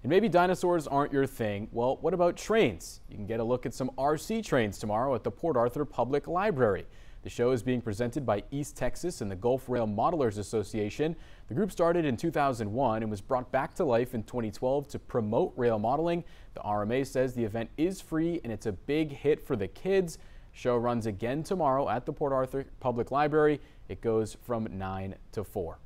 And maybe dinosaurs aren't your thing. Well, what about trains? You can get a look at some RC trains tomorrow at the Port Arthur Public Library. The show is being presented by East Texas and the Gulf Rail Modelers Association. The group started in 2001 and was brought back to life in 2012 to promote rail modeling. The RMA says the event is free and it's a big hit for the kids. Show runs again tomorrow at the Port Arthur Public Library. It goes from 9 to 4.